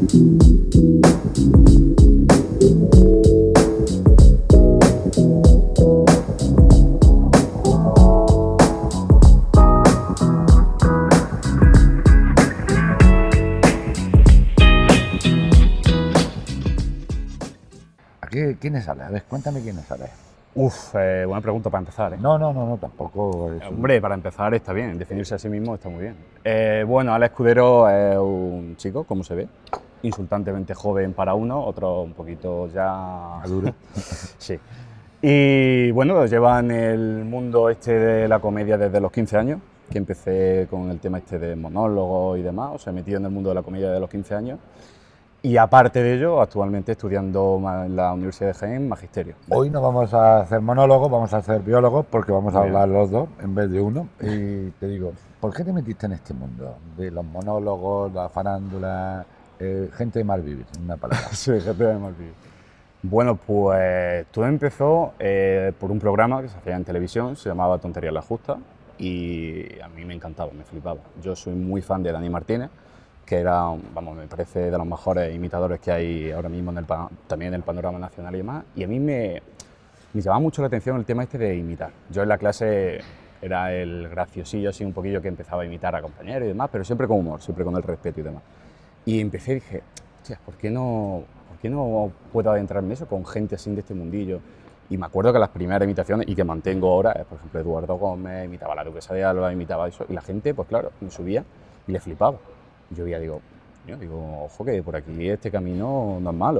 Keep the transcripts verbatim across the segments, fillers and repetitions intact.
¿Quiénes sale? A ver, cuéntame quiénes sale. Uf, eh, buena pregunta para empezar, ¿eh? No, no, no, no, tampoco. Es Hombre, para empezar está bien, definirse a sí mismo está muy bien. Eh, bueno, Alex Escudero es un chico, como se ve, insultantemente joven para uno, otro un poquito ya... Maduro. Sí. Y bueno, lleva en el mundo este de la comedia desde los quince años, que empecé con el tema este de monólogos y demás, o sea, metido en el mundo de la comedia desde los quince años. Y aparte de ello, actualmente estudiando en la Universidad de Jaén, Magisterio. Hoy no vamos a hacer monólogos, vamos a hacer biólogos, porque vamos a hablar los dos en vez de uno. Y te digo, ¿por qué te metiste en este mundo? De los monólogos, la farándula, eh, gente de mal vivir, en una palabra. Sí, gente de mal vivir. Bueno, pues todo empezó eh, por un programa que se hacía en televisión, se llamaba Tonterías la Justa, y a mí me encantaba, me flipaba. Yo soy muy fan de Dani Martínez, que era, vamos, me parece de los mejores imitadores que hay ahora mismo en el, también en el panorama nacional y demás, y a mí me, me llamaba mucho la atención el tema este de imitar. Yo en la clase era el graciosillo, así un poquillo que empezaba a imitar a compañeros y demás, pero siempre con humor, siempre con el respeto y demás. Y empecé y dije, hostia, ¿por qué no, por qué no puedo adentrarme en eso con gente así de este mundillo? Y me acuerdo que las primeras imitaciones, y que mantengo ahora, por ejemplo, Eduardo Gómez, imitaba a la Duquesa de Alba, imitaba eso, y la gente, pues claro, me subía y le flipaba. Yo veía, digo, yo digo, ojo que por aquí este camino no es malo.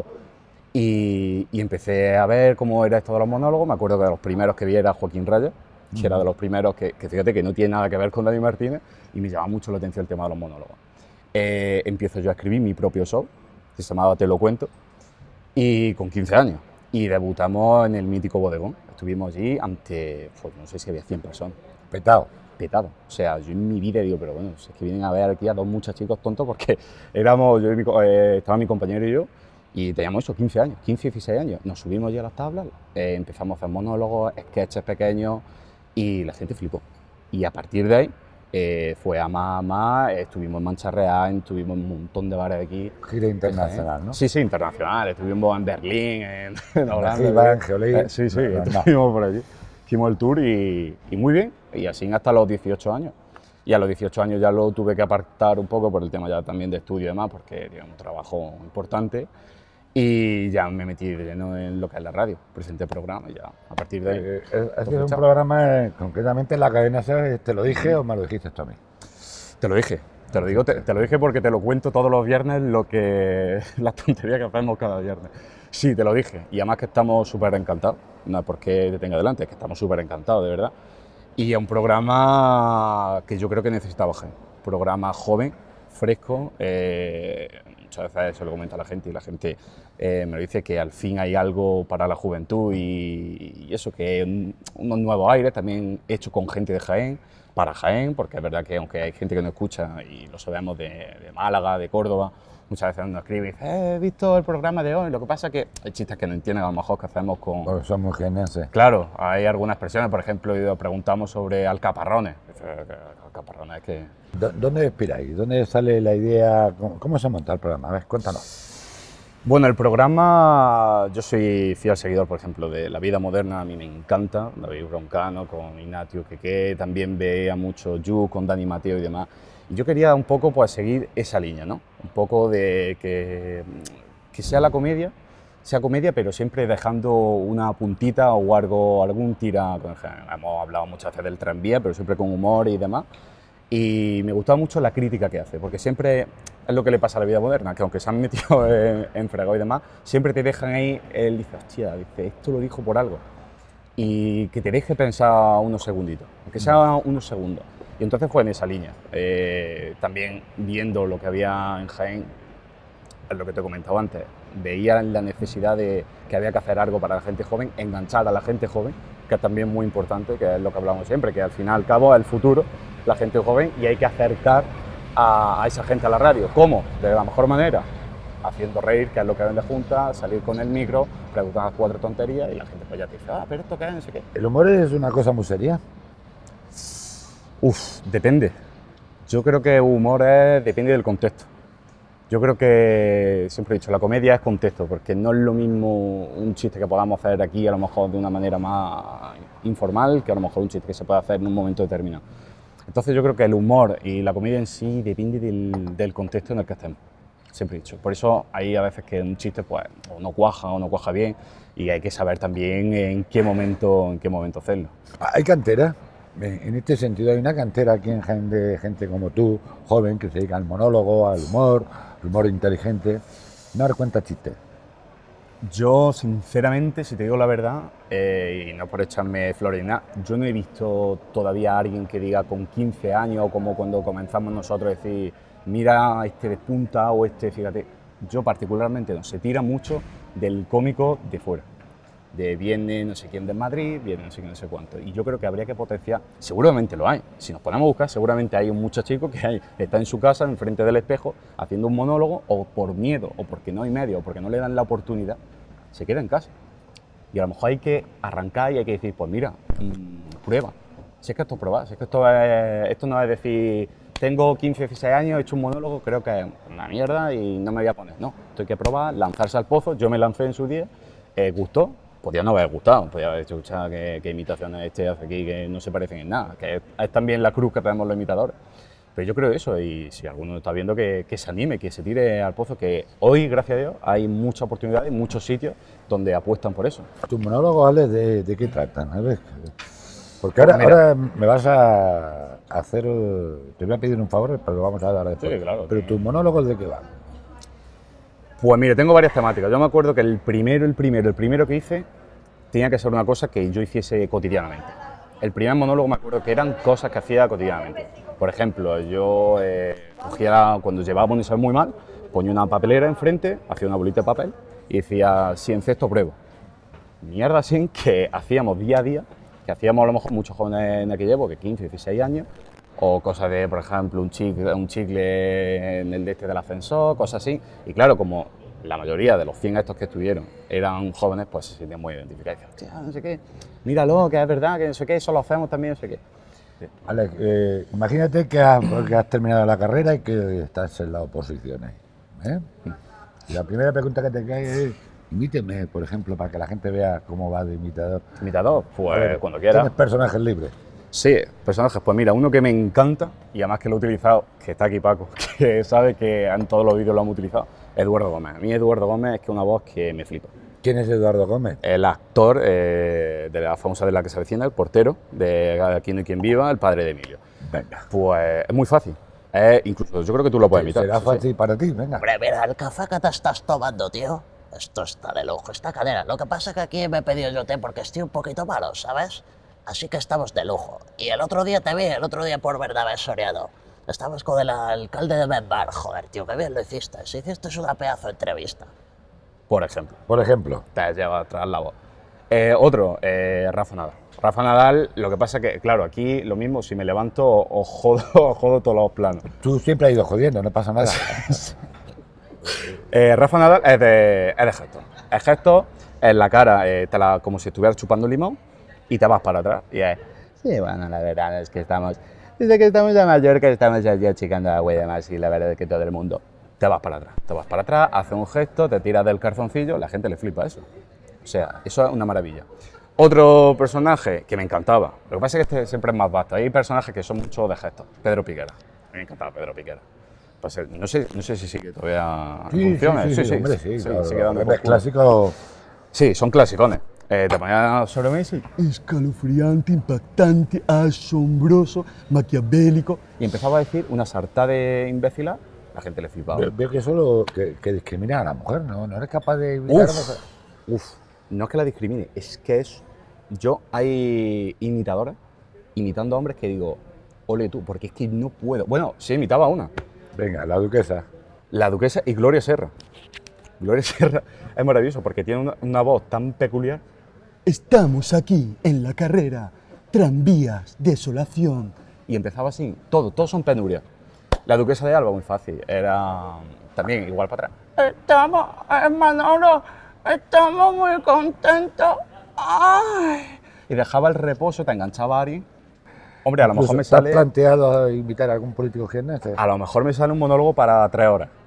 Y, y empecé a ver cómo era esto de los monólogos. Me acuerdo que de los primeros que vi era Joaquín Reyes, que era de los primeros que, que fíjate que no tiene nada que ver con Dani Martínez, y me llamaba mucho la atención el tema de los monólogos. Eh, empiezo yo a escribir mi propio show, que se llamaba Te lo cuento, y con quince años. Y debutamos en el mítico Bodegón. Estuvimos allí ante, pues, no sé si había cien personas. Petado. petado. O sea, yo en mi vida digo, pero bueno, si es que vienen a ver aquí a dos muchachicos tontos, porque éramos, yo y mi, eh, estaba mi compañero y yo, y teníamos eso, quince años, quince, dieciséis años. Nos subimos ya a las tablas, eh, empezamos a hacer monólogos, sketches pequeños, y la gente flipó. Y a partir de ahí, eh, fue a más a más, estuvimos en Mancha Real, estuvimos en un montón de bares de aquí. Gira internacional, ¿no? Sí, sí, internacional. Estuvimos en Berlín, en, en Holanda. En Geolí. Eh, sí, sí, no, estuvimos no. por allí. Hicimos el tour y, y muy bien, y así hasta los dieciocho años. Y a los dieciocho años ya lo tuve que apartar un poco por el tema ya también de estudio y demás, porque era un trabajo importante. Y ya me metí de lleno en lo que es la radio, presenté programa y ya a partir de ahí. Eh, eh, es un programa, eh, concretamente en la cadena SER, ¿te lo dije o me lo dijiste tú a mí? Te lo dije, te lo digo, te, te lo dije porque te lo cuento todos los viernes, lo que las tonterías que hacemos cada viernes. Sí, te lo dije, y además que estamos súper encantados, no es porque te tenga delante, es que estamos súper encantados, de verdad. Y es un programa que yo creo que necesitaba gente, un programa joven, fresco, eh, muchas veces se lo comento a la gente y la gente eh, me lo dice que al fin hay algo para la juventud y, y eso, que un, unos nuevos aires, también hecho con gente de Jaén, para Jaén, porque es verdad que aunque hay gente que nos escucha y lo sabemos de, de Málaga, de Córdoba, muchas veces nos escribe y dice, eh, he visto el programa de hoy, lo que pasa es que hay chistes que no entienden a lo mejor que hacemos con... Porque somos jienenses. Claro, hay algunas expresiones, por ejemplo, preguntamos sobre alcaparrones. Alcaparrones que... ¿Dónde inspiráis? ¿Dónde sale la idea? ¿Cómo, cómo se monta el programa? A ver, cuéntanos. Bueno, el programa, yo soy fiel seguidor, por ejemplo, de La Vida Moderna, a mí me encanta, David Broncano, con Ignacio Quequé, también veía mucho You, con Dani Mateo y demás. Y yo quería un poco pues seguir esa línea, ¿no? Un poco de que, que sea la comedia, sea comedia, pero siempre dejando una puntita o algo, algún tira. Hemos hablado muchas veces del tranvía, pero siempre con humor y demás. Y me gustaba mucho la crítica que hace, porque siempre es lo que le pasa a La Vida Moderna, que aunque se han metido en, en fregado y demás, siempre te dejan ahí, él dice, hostia, dice, esto lo dijo por algo. Y que te deje pensar unos segunditos, aunque sea unos segundos. Y entonces fue en esa línea. Eh, también viendo lo que había en Jaén, es lo que te he comentado antes, veía la necesidad de que había que hacer algo para la gente joven, enganchar a la gente joven, que es también muy importante, que es lo que hablamos siempre, que al fin y al cabo es el futuro, la gente joven, y hay que acercar a, a esa gente a la radio. ¿Cómo? De la mejor manera, haciendo reír, que es lo que vende junta, salir con el micro, preguntar cuatro tonterías y la gente pues ya te dice, ah, pero esto qué es, no sé qué. ¿El humor es una cosa muy seria? Uf, depende. Yo creo que humor es, depende del contexto. Yo creo que, siempre he dicho, la comedia es contexto, porque no es lo mismo un chiste que podamos hacer aquí a lo mejor de una manera más informal que a lo mejor un chiste que se puede hacer en un momento determinado. Entonces yo creo que el humor y la comedia en sí depende del, del contexto en el que estemos, siempre he dicho. Por eso hay a veces que un chiste pues o no cuaja o no cuaja bien y hay que saber también en qué momento, en qué momento hacerlo. Hay cantera. En este sentido, hay una cantera aquí en Jaén de gente como tú, joven, que se dedica al monólogo, al humor, al humor inteligente. No cuenta chistes. Yo, sinceramente, si te digo la verdad, eh, y no por echarme flores ni nada, yo no he visto todavía a alguien que diga con quince años, como cuando comenzamos nosotros, decir, mira, este despunta o este, fíjate. Yo particularmente no, se tira mucho del cómico de fuera. De viene no sé quién de Madrid, viene no sé quién no sé cuánto. Y yo creo que habría que potenciar, seguramente lo hay, si nos ponemos a buscar, seguramente hay un muchachico que hay, está en su casa, enfrente del espejo, haciendo un monólogo, o por miedo, o porque no hay medio, o porque no le dan la oportunidad, se queda en casa. Y a lo mejor hay que arrancar y hay que decir, pues mira, mmm, prueba. Si es que esto es probar, si es que esto, es, esto no es decir, tengo quince, dieciséis años, he hecho un monólogo, creo que es una mierda y no me voy a poner. No, esto hay que probar, lanzarse al pozo. Yo me lancé en su día, eh, gustó. Podría no haber gustado, podría haber escuchado qué, qué imitaciones este hace aquí que no se parecen en nada, que es, es también la cruz que tenemos los imitadores. Pero yo creo eso, y si alguno está viendo, que, que se anime, que se tire al pozo, que hoy, gracias a Dios, hay muchas oportunidades, muchos sitios donde apuestan por eso. ¿Tus monólogos, Ale, de, de qué tratan? A ver, porque ahora, ahora me vas a hacer, te voy a pedir un favor, pero lo vamos a dar después. Sí, claro. Pero tus monólogos, ¿de qué van? Pues mire, tengo varias temáticas. Yo me acuerdo que el primero, el primero, el primero que hice tenía que ser una cosa que yo hiciese cotidianamente. El primer monólogo me acuerdo que eran cosas que hacía cotidianamente. Por ejemplo, yo eh, cogía, cuando llevaba un examen muy mal, ponía una papelera enfrente, hacía una bolita de papel y decía, si encesto pruebo. Mierda así que hacíamos día a día, que hacíamos a lo mejor muchos jóvenes en aquella época, quince, dieciséis años, o cosas de, por ejemplo, un chicle, un chicle en el de este del ascensor, cosas así. Y claro, como la mayoría de los cien estos que estuvieron eran jóvenes, pues se sentían muy identificados. Hostia, no sé qué, míralo, que es verdad, que no sé qué, eso lo hacemos también, no sé qué. Sí. Alex, eh, imagínate que has, que has terminado la carrera y que estás en la oposición ahí, ¿eh? Y la primera pregunta que te cae es, imíteme, por ejemplo, para que la gente vea cómo va de imitador. ¿Imitador? Pues ver, cuando quiera. ¿Tienes personajes libres? Sí, personajes. Pues mira, uno que me encanta, y además que lo he utilizado, que está aquí Paco, que sabe que en todos los vídeos lo hemos utilizado, Eduardo Gómez. A mí Eduardo Gómez es que una voz que me flipa. ¿Quién es Eduardo Gómez? El actor eh, de la famosa De la que se avecina, el portero de Aquí no hay quien viva, el padre de Emilio. Venga. Pues es muy fácil. Eh, incluso yo creo que tú lo puedes imitar. Será sí, fácil sí. para ti, venga. Hombre, mira, el café que te estás tomando, tío. Esto está de lujo, esta cadera. Lo que pasa es que aquí me he pedido yo té porque estoy un poquito malo, ¿sabes? Así que estamos de lujo. Y el otro día te vi, el otro día por Bernabé Soriano. Estabas con el alcalde de Benbar. Joder, tío, qué bien lo hiciste. Si hiciste una pedazo de entrevista. Por ejemplo. Por ejemplo. Te lleva atrás la voz. Eh, otro, eh, Rafa Nadal. Rafa Nadal, lo que pasa es que, claro, aquí lo mismo, si me levanto o jodo, o jodo todos los planos. Tú siempre has ido jodiendo, no pasa nada. eh, Rafa Nadal es de, es de gesto. Es gesto, en la cara, eh, te la, como si estuvieras chupando limón y te vas para atrás. Y es, sí, bueno, la verdad es que estamos, desde que estamos en Mallorca estamos ya achicando agua y demás, y la verdad es que todo el mundo, te vas para atrás. Te vas para atrás, haces un gesto, te tiras del calzoncillo, la gente le flipa eso. O sea, eso es una maravilla. Otro personaje que me encantaba, lo que pasa es que este siempre es más vasto, hay personajes que son mucho de gestos. Pedro Piquera, a mí me encantaba Pedro Piquera. Pues, no, sé, no sé si sigue todavía sí, funciones. Sí, sí, sí, sí, sí, hombre, sí, sí, sí, claro, sigue dando los clásicos. Sí, son clasicones. Eh, te ponía sobre mí, sí, escalofriante, impactante, asombroso, maquiavélico. Y empezaba a decir una sarta de imbécilas, la gente le flipaba. Veo, veo que solo que, que discrimina a la mujer, ¿no? No eres capaz de imitar Uf, a mujer. Uf, no es que la discrimine, es que es... Yo, hay imitadoras, imitando a hombres que digo, ole tú, porque es que no puedo. Bueno, sí, imitaba a una. Venga, la duquesa. La duquesa y Gloria Serra. Gloria Serra es maravilloso porque tiene una, una voz tan peculiar. Estamos aquí en la carrera, tranvías, desolación. Y empezaba así, todo, todos son penurias. La duquesa de Alba, muy fácil, era también igual para atrás. Estamos, hermano, estamos muy contentos. ¡Ay! Y dejaba el reposo, te enganchaba a Ari. Hombre, a lo mejor me ¿Te has sale... planteado invitar a algún político jiennense? A lo mejor me sale un monólogo para tres horas.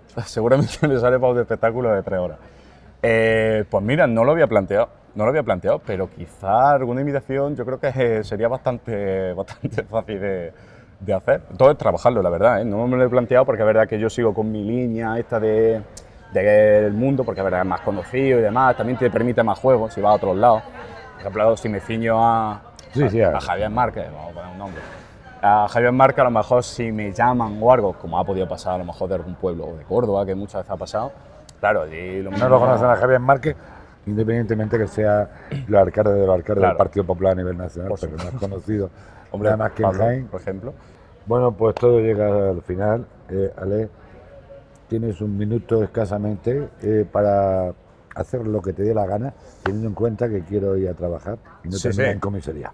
seguramente me sale para un espectáculo de tres horas. Eh, pues mira, no lo había planteado, no lo había planteado, pero quizá alguna imitación yo creo que sería bastante, bastante fácil de, de hacer. Todo es trabajarlo, la verdad, ¿eh? No me lo he planteado porque es verdad que yo sigo con mi línea esta de, del mundo, porque es verdad es más conocido y demás, también te permite más juegos si vas a otros lados. Por ejemplo, si me ciño a, Sí, sí, a, a Javier Márquez, vamos a poner un nombre. A Javier Márquez, a lo mejor si me llaman o algo, como ha podido pasar a lo mejor de algún pueblo o de Córdoba, que muchas veces ha pasado, claro, y lo No lo conocen a Javier Márquez, independientemente que sea el alcalde de los alcaldes Claro. del Partido Popular a nivel nacional, Por pero no es supuesto. conocido, Hombre, nada más que en Pablo, Jaén. por ejemplo. Bueno, pues todo llega al final. Eh, Ale, tienes un minuto escasamente eh, para hacer lo que te dé la gana, teniendo en cuenta que quiero ir a trabajar y no Sí, terminar sí. en comisaría.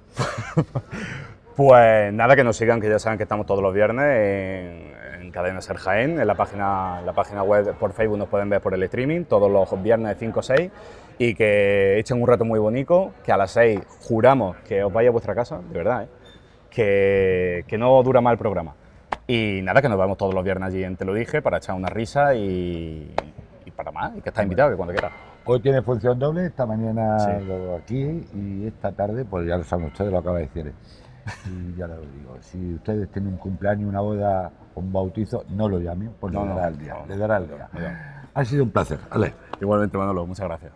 Pues nada, que nos sigan, que ya saben que estamos todos los viernes en, en Cadena Ser Jaén, en la página, la página web, por Facebook nos pueden ver por el streaming, todos los viernes de cinco a seis, y que echen un rato muy bonito, que a las seis juramos que os vaya a vuestra casa, de verdad, ¿eh? que, que no dura mal el programa. Y nada, que nos vemos todos los viernes allí en Te lo dije, para echar una risa y, y para más, y que estás invitado, que cuando quieras. Hoy tiene función doble, esta mañana Sí. lo aquí y esta tarde, pues ya lo saben ustedes, lo acaba de decir. Y ya lo digo, si ustedes tienen un cumpleaños, una boda o un bautizo, no lo llamen, pues No, le no, dará el día, no, le dará el día. no, no. Ha sido un placer, Ale. Igualmente, Manolo, muchas gracias.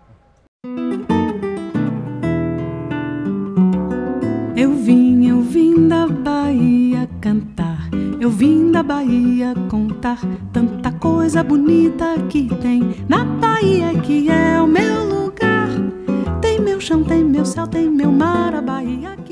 Eu vim, eu vim da Bahia cantar, eu vim da Bahia contar tanta coisa bonita que tem na Bahia, que é o meu lugar. Tem meu chão, tem meu céu, tem meu mar, a Bahia que